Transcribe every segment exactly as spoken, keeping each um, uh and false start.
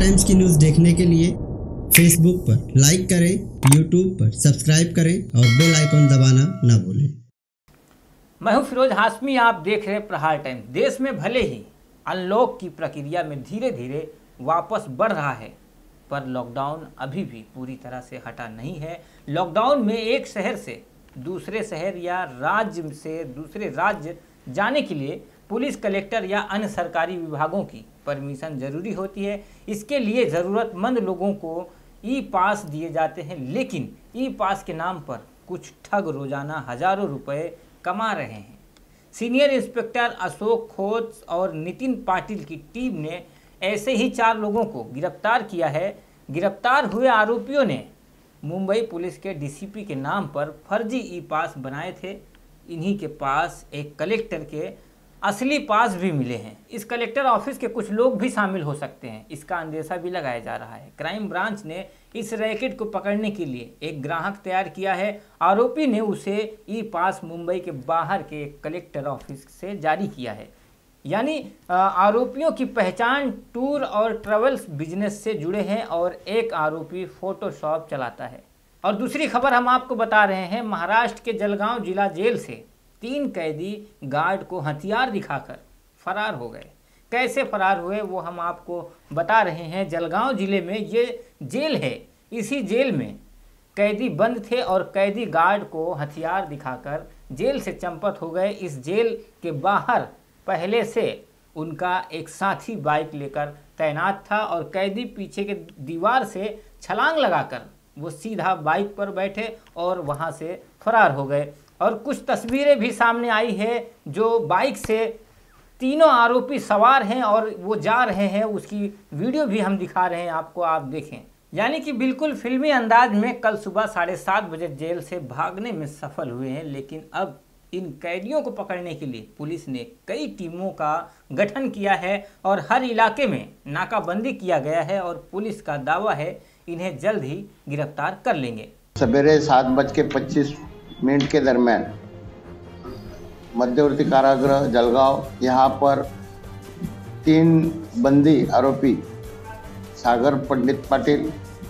Times की news देखने के लिए फेसबुक पर लाइक करें, यूट्यूब पर सब्सक्राइब करें और बेल आइकन दबाना ना भूलें। मैं हूं फिरोज हाशमी, आप देख रहे हैं प्रहार टाइम्स। देश में भले ही अनलॉक की प्रक्रिया में धीरे धीरे वापस बढ़ रहा है, पर लॉकडाउन अभी भी पूरी तरह से हटा नहीं है। लॉकडाउन में एक शहर से दूसरे शहर या राज्य से दूसरे राज्य जाने के लिए पुलिस, कलेक्टर या अन्य सरकारी विभागों की परमिशन जरूरी होती है। इसके लिए ज़रूरतमंद लोगों को ई पास दिए जाते हैं, लेकिन ई पास के नाम पर कुछ ठग रोजाना हजारों रुपए कमा रहे हैं। सीनियर इंस्पेक्टर अशोक खोत और नितिन पाटिल की टीम ने ऐसे ही चार लोगों को गिरफ्तार किया है। गिरफ्तार हुए आरोपियों ने मुंबई पुलिस के डीसीपी के नाम पर फर्जी ई पास बनाए थे। इन्हीं के पास एक कलेक्टर के असली पास भी मिले हैं। इस कलेक्टर ऑफिस के कुछ लोग भी शामिल हो सकते हैं, इसका अंदेशा भी लगाया जा रहा है। क्राइम ब्रांच ने इस रैकेट को पकड़ने के लिए एक ग्राहक तैयार किया है। आरोपी ने उसे ई पास मुंबई के बाहर के एक कलेक्टर ऑफिस से जारी किया है। यानी आरोपियों की पहचान टूर और ट्रेवल्स बिजनेस से जुड़े हैं और एक आरोपी फोटोशॉप चलाता है। और दूसरी खबर हम आपको बता रहे हैं, महाराष्ट्र के जलगांव जिला जेल से तीन कैदी गार्ड को हथियार दिखाकर फरार हो गए। कैसे फरार हुए वो हम आपको बता रहे हैं। जलगांव जिले में ये जेल है, इसी जेल में कैदी बंद थे और कैदी गार्ड को हथियार दिखाकर जेल से चंपत हो गए। इस जेल के बाहर पहले से उनका एक साथी बाइक लेकर तैनात था और कैदी पीछे के दीवार से छलांग लगाकर वो सीधा बाइक पर बैठे और वहाँ से फरार हो गए। और कुछ तस्वीरें भी सामने आई है, जो बाइक से तीनों आरोपी सवार हैं और वो जा रहे हैं, उसकी वीडियो भी हम दिखा रहे हैं आपको, आप देखें। यानी कि बिल्कुल फिल्मी अंदाज में कल सुबह साढ़े सात बजे जेल से भागने में सफल हुए हैं। लेकिन अब इन कैदियों को पकड़ने के लिए पुलिस ने कई टीमों का गठन किया है और हर इलाके में नाकाबंदी किया गया है और पुलिस का दावा है इन्हें जल्द ही गिरफ्तार कर लेंगे। सवेरे सात बज के पच्चीस मिनट के दरमियान मध्यवर्ती कारागृह जलगांव, यहाँ पर तीन बंदी आरोपी सागर पंडित पाटिल,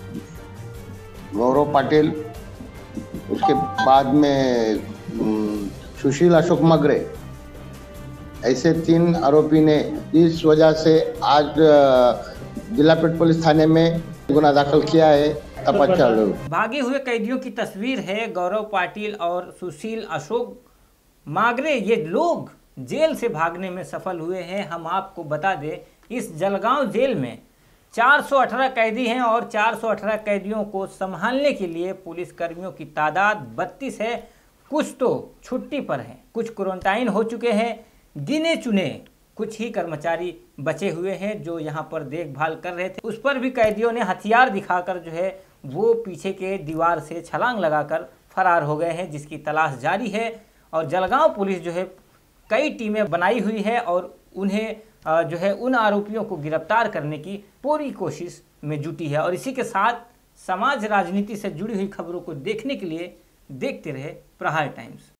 गौरव पाटिल, उसके बाद में सुशील अशोक मगरे, ऐसे तीन आरोपी ने इस वजह से आज जिला पेट पुलिस थाने में गुना दाखिल किया है। भागे हुए कैदियों की तस्वीर है। गौरव पाटिल और सुशील अशोक मागरे, ये लोग जेल से भागने में सफल हुए हैं। हम आपको बता दें, इस जलगांव जेल में चार सौ अठारह कैदी हैं और चार सौ अठारह कैदियों को संभालने के लिए पुलिस कर्मियों की तादाद बत्तीस है। कुछ तो छुट्टी पर हैं, कुछ क्वारंटाइन हो चुके हैं। गिने चुने कुछ ही कर्मचारी बचे हुए हैं जो यहाँ पर देखभाल कर रहे थे। उस पर भी कैदियों ने हथियार दिखाकर जो है वो पीछे के दीवार से छलांग लगाकर फरार हो गए हैं, जिसकी तलाश जारी है। और जलगांव पुलिस जो है कई टीमें बनाई हुई है और उन्हें जो है उन आरोपियों को गिरफ्तार करने की पूरी कोशिश में जुटी है। और इसी के साथ समाज राजनीति से जुड़ी हुई खबरों को देखने के लिए देखते रहे प्रहार टाइम्स।